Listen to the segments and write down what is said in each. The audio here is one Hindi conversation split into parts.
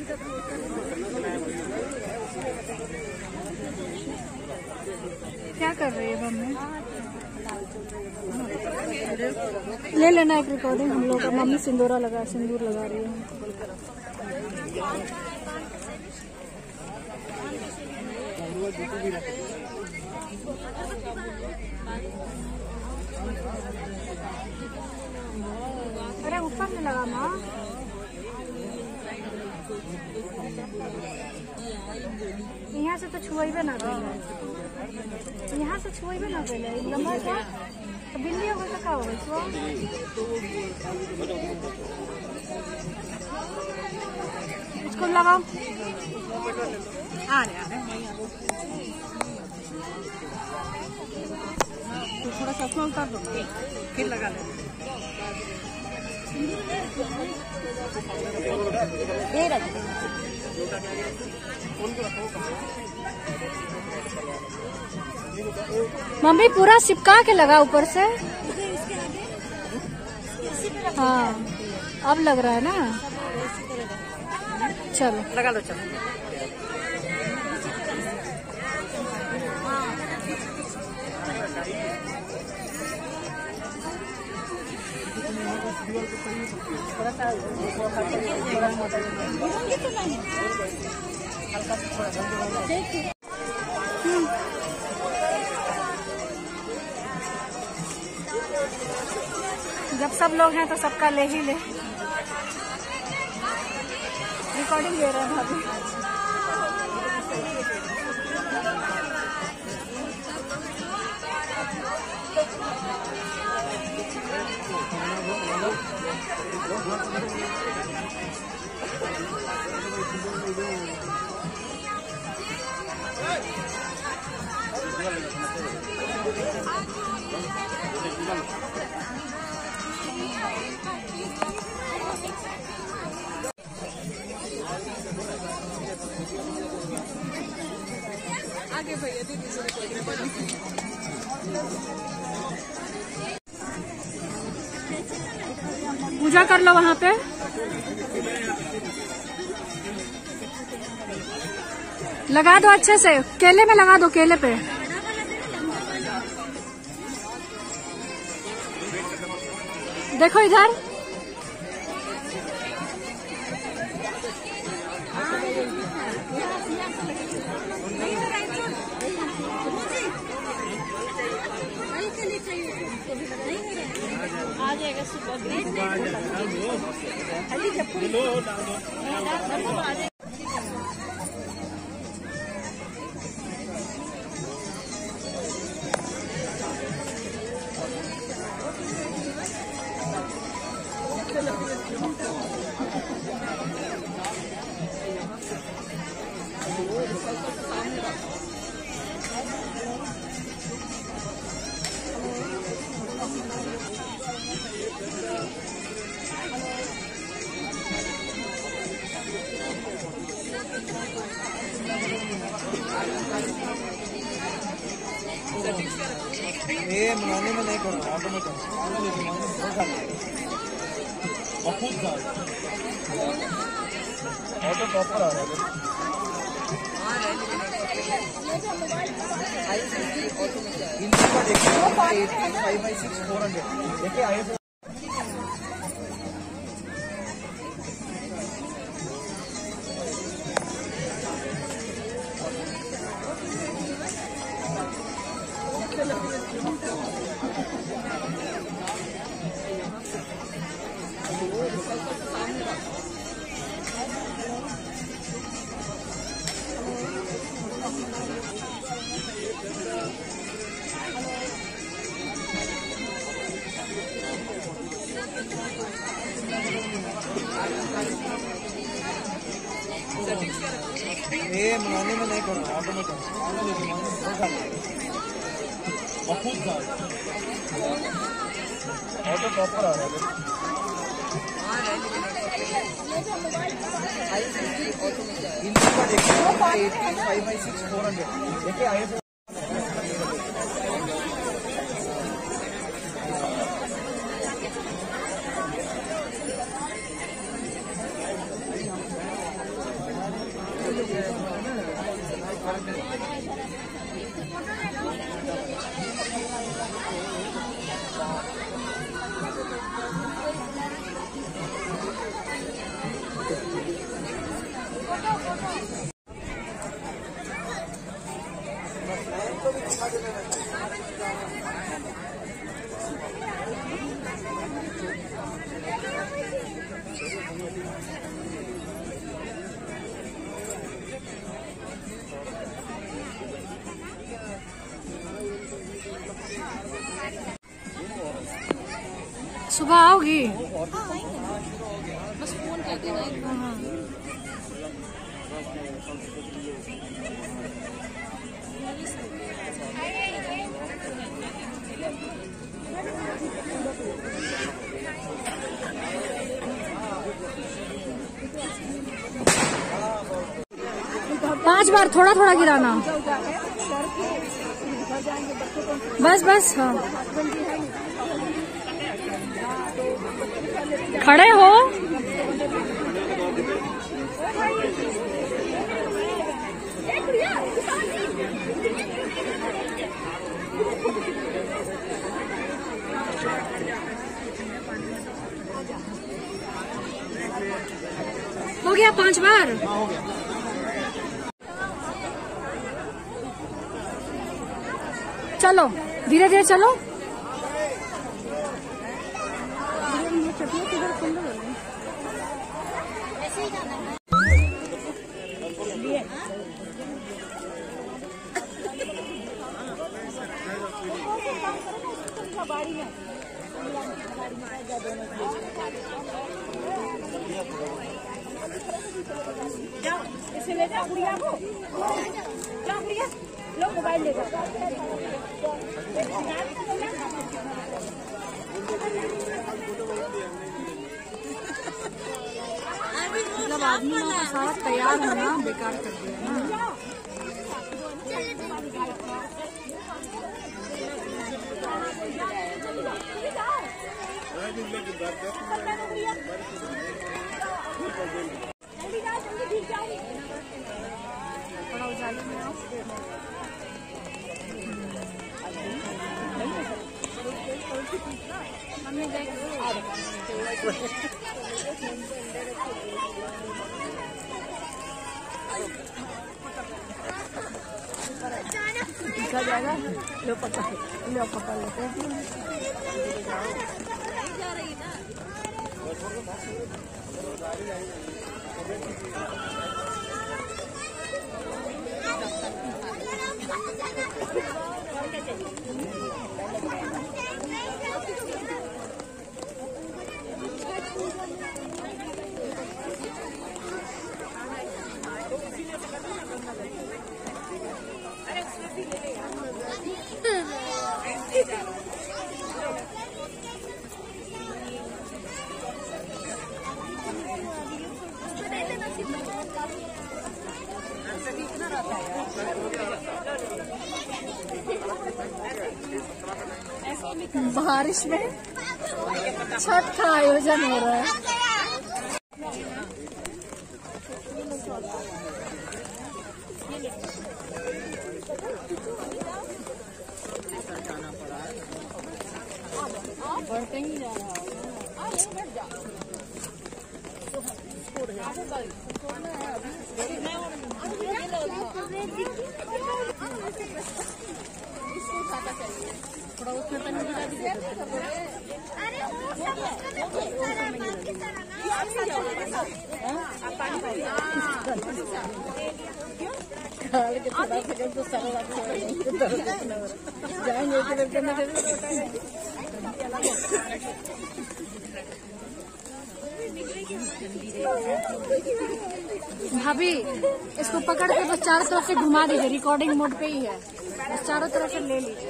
क्या कर रही है मम्मी? ले लेना एक रिकॉर्डिंग हम लोग का। मम्मी सिंदूर लगा रही है। अरे ऊपर में लगा माँ। यहाँ से तो छुएबे ना पहले, यहाँ से छुएबे ना पहले। लंबा क्या तो बिल्ली होगा तो क्या होगा इसको? इसको लगाओ। आ रहे तो थोड़ा चश्मा उतार दो फिर लगा ले। मम्मी पूरा चिपका के लगा ऊपर से। हाँ अब लग रहा है ना। चलो लगा लो। चलो जब सब लोग हैं तो सबका ले ही ले। रिकॉर्डिंग ले रहे हैं भाभी। आगे भैया दीदी पूजा कर लो वहाँ पे। लगा दो अच्छे से, केले में लगा दो, केले पे। देखो इधर। आ जाएगा सुबह। ये मनाने में नहीं करूँगा, ऑटो में करूँगा। ऑटो प्रॉपर आ रहा है। देखिए आए ये मनाने में नहीं करूँगा, ऑटो में करूँगा। ऑटो प्रॉपर आ रहा है। देखिए आए सुबह आओगी? बस फोन करके ना। हाँ। 5 बार थोड़ा थोड़ा गिराना। बस बस। हाँ, खड़े हो। हो गया 5 बार। चलो धीरे धीरे चलो। इसे ले जाओ गुड़िया को, जाओ गुड़िया, लो मोबाइल ले जाओ। मतलब आदमी का सारा तैयार होना बेकार कर दिया ना। थोड़ा उजाले में आओ। मम्मी देख दिखा जाएगा। लो पकड़ लेते हैं। बारिश में छठ का आयोजन हो रहा है। बढ़ते ही जा रहा थोड़ा उसमें पानी गिरा दीजिए। भाभी इसको पकड़ के बस चारों तरफ से घुमा दीजिए। रिकॉर्डिंग मोड पे ही है, बस चारों तरफ से ले लीजिए।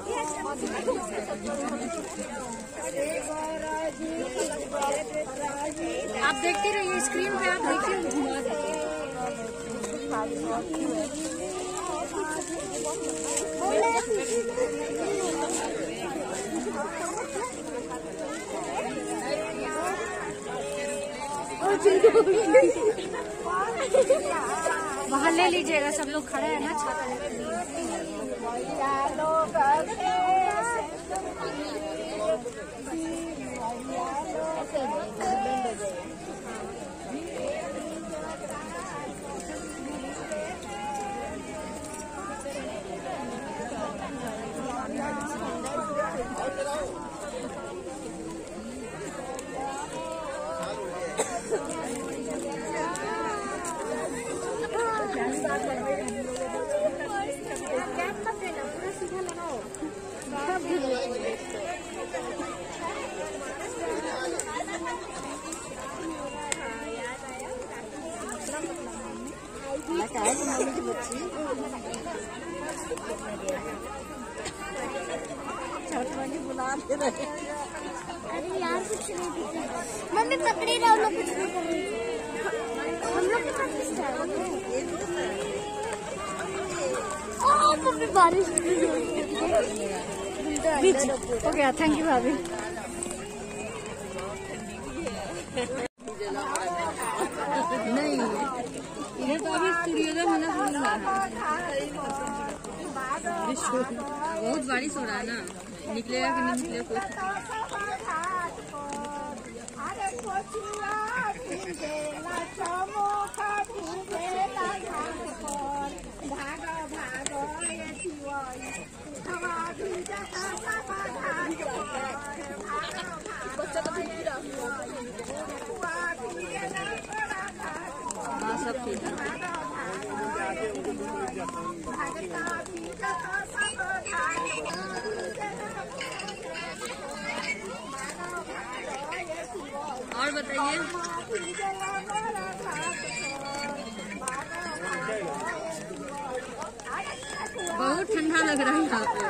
आप देखते रहिए स्क्रीन पे, आप देखिए घुमा दीजिए। वहाँ ले लीजिएगा, सब लोग खड़े हैं ना छाता लेके। पूरा सीधा लगाओ। बुला दे रहे। अरे यार कुछ नहीं दिखा। मम्मी पकड़ी रहो, लोग कुछ नहीं कर रहे। हम लोग के पास किस तरह मम्मी बारिश हो गया। थैंक यू भाभी। नहीं इधर तो अभी सूर्योदय होना शुरू हुआ है। बहुत बारिश हो रहा है ना, निकलेगा कि नहीं निकलेगा हाँ सब ठीक है। और बताइए। बहुत ठंडा लग रहा है यहाँ पे।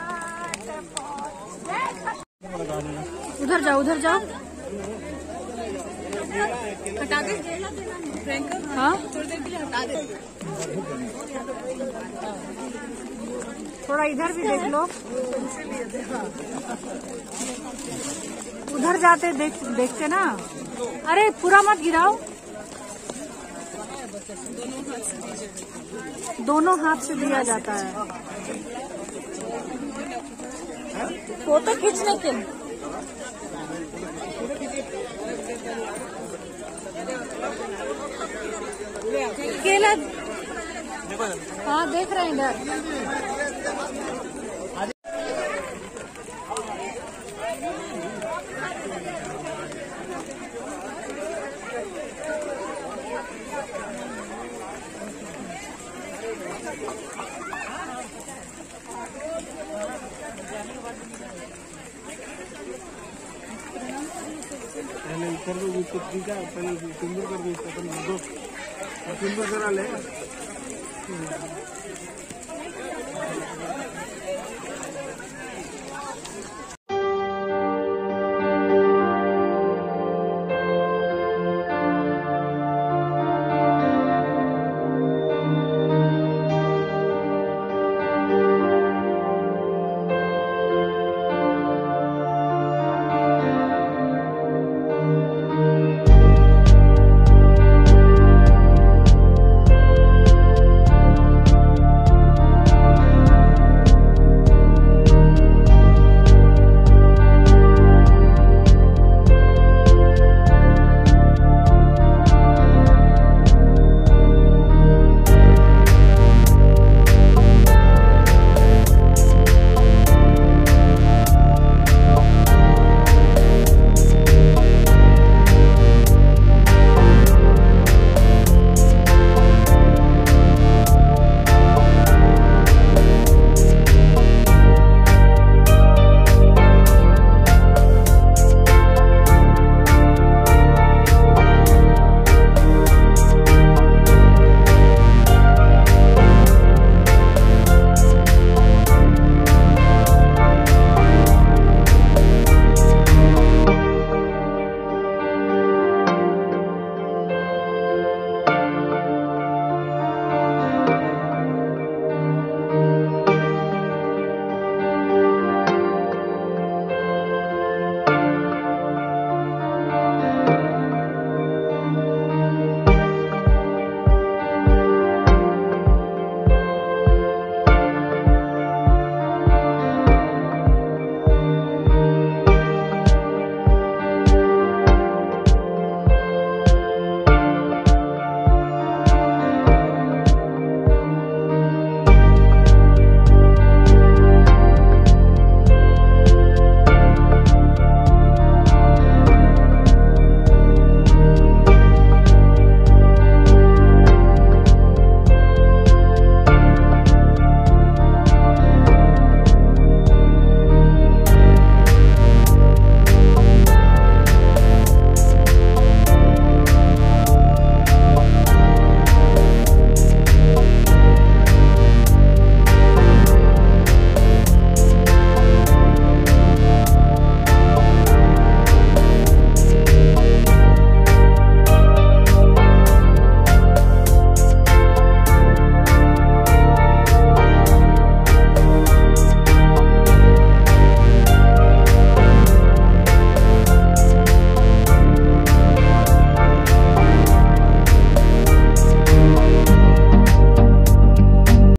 उधर जाओ, उधर जाओ। हटा दे हाँ थोड़ी देर के लिए हटा दे। थोड़ा इधर भी देख लो। उधर जाते देखते ना। अरे पूरा मत गिराओ, दोनों हाथ से दिया जाता है। फोटो खींचने के केला। हाँ देख रहे हैं इधर। पहले कर दो उसको, ठीक है, पहले सिंदूर कर दो उसको, अपन दो सिंदूर करा ले।